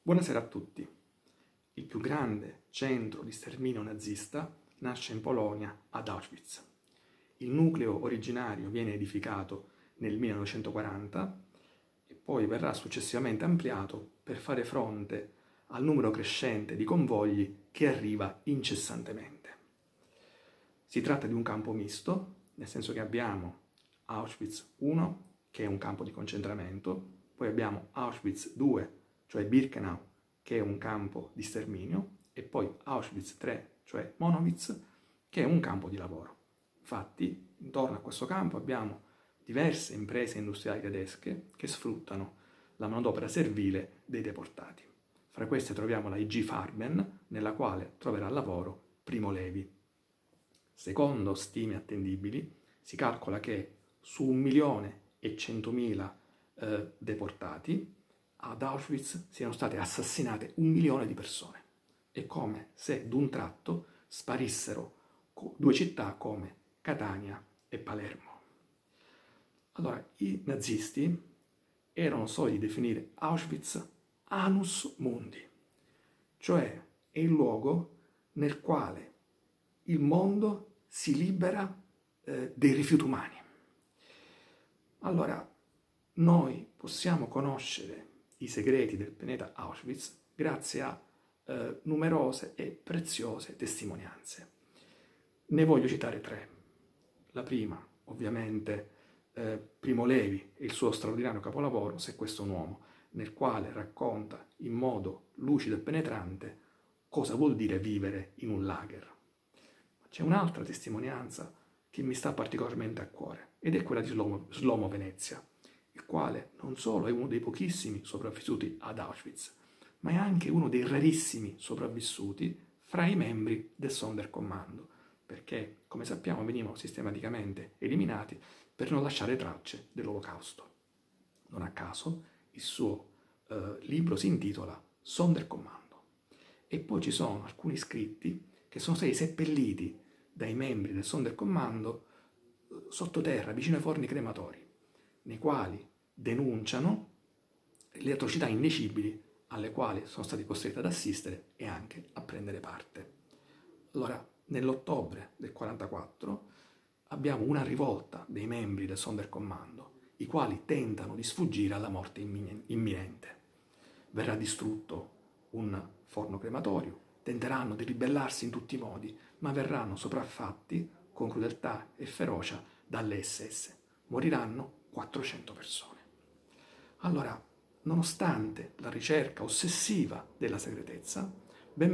Buonasera a tutti. Il più grande centro di sterminio nazista nasce in Polonia, ad Auschwitz. Il nucleo originario viene edificato nel 1940 e poi verrà successivamente ampliato per fare fronte al numero crescente di convogli che arriva incessantemente. Si tratta di un campo misto, nel senso che abbiamo Auschwitz I, che è un campo di concentramento, poi abbiamo Auschwitz II, cioè Birkenau, che è un campo di sterminio, e poi Auschwitz III, cioè Monowitz, che è un campo di lavoro. Infatti, intorno a questo campo abbiamo diverse imprese industriali tedesche che sfruttano la manodopera servile dei deportati. Fra queste troviamo la IG Farben, nella quale troverà lavoro Primo Levi. Secondo stime attendibili, si calcola che su 1.100.000 deportati, ad Auschwitz siano state assassinate 1 milione di persone. È come se d'un tratto sparissero due città come Catania e Palermo. Allora, i nazisti erano soliti definire Auschwitz Annus Mundi, cioè è il luogo nel quale il mondo si libera dei rifiuti umani. Allora, noi possiamo conoscere i segreti del pianeta Auschwitz grazie a numerose e preziose testimonianze. Ne voglio citare 3. La prima, ovviamente, Primo Levi e il suo straordinario capolavoro, Se questo è un uomo, nel quale racconta in modo lucido e penetrante cosa vuol dire vivere in un lager. C'è un'altra testimonianza che mi sta particolarmente a cuore ed è quella di Shlomo Venezia, il quale non solo è uno dei pochissimi sopravvissuti ad Auschwitz, ma è anche uno dei rarissimi sopravvissuti fra i membri del Sonderkommando, perché, come sappiamo, venivano sistematicamente eliminati per non lasciare tracce dell'Olocausto. Non a caso il suo libro si intitola Sonderkommando. E poi ci sono alcuni scritti che sono stati seppelliti dai membri del Sonderkommando sottoterra, vicino ai forni crematori, nei quali denunciano le atrocità indicibili alle quali sono stati costretti ad assistere e anche a prendere parte. Allora, nell'ottobre del 1944 abbiamo una rivolta dei membri del Sonderkommando, i quali tentano di sfuggire alla morte imminente. Verrà distrutto un forno crematorio, tenteranno di ribellarsi in tutti i modi, ma verranno sopraffatti con crudeltà e ferocia dalle SS. Moriranno 400 persone. Allora, nonostante la ricerca ossessiva della segretezza, ben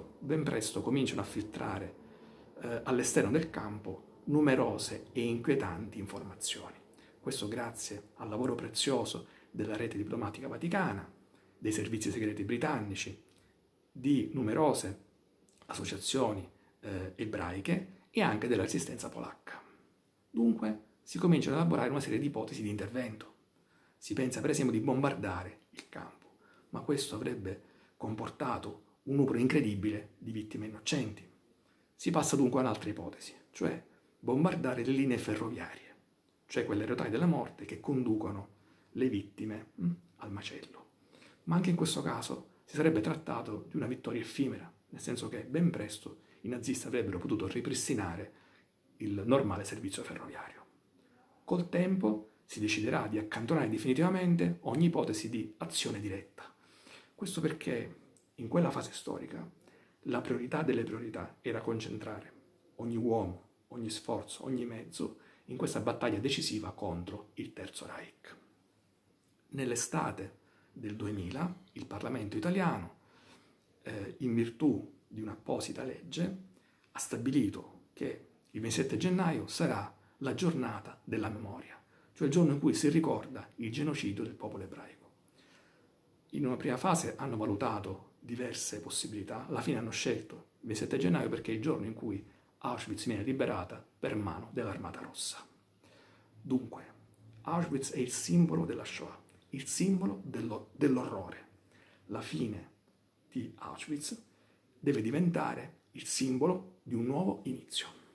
presto cominciano a filtrare all'esterno del campo numerose e inquietanti informazioni. Questo grazie al lavoro prezioso della rete diplomatica vaticana, dei servizi segreti britannici, di numerose associazioni ebraiche e anche della resistenza polacca. Dunque si comincia ad elaborare una serie di ipotesi di intervento. Si pensa per esempio di bombardare il campo, ma questo avrebbe comportato un numero incredibile di vittime innocenti. Si passa dunque a un'altra ipotesi, cioè bombardare le linee ferroviarie, cioè quelle rotaie della morte che conducono le vittime al macello. Ma anche in questo caso si sarebbe trattato di una vittoria effimera, nel senso che ben presto i nazisti avrebbero potuto ripristinare il normale servizio ferroviario. Col tempo si deciderà di accantonare definitivamente ogni ipotesi di azione diretta. Questo perché in quella fase storica la priorità delle priorità era concentrare ogni uomo, ogni sforzo, ogni mezzo in questa battaglia decisiva contro il Terzo Reich. Nell'estate del 2000 il Parlamento italiano, in virtù di un'apposita legge, ha stabilito che il 27 gennaio sarà la giornata della memoria, cioè il giorno in cui si ricorda il genocidio del popolo ebraico. In una prima fase hanno valutato diverse possibilità, alla fine hanno scelto il 27 gennaio perché è il giorno in cui Auschwitz viene liberata per mano dell'Armata Rossa. Dunque, Auschwitz è il simbolo della Shoah, il simbolo dell'orrore. La fine di Auschwitz deve diventare il simbolo di un nuovo inizio.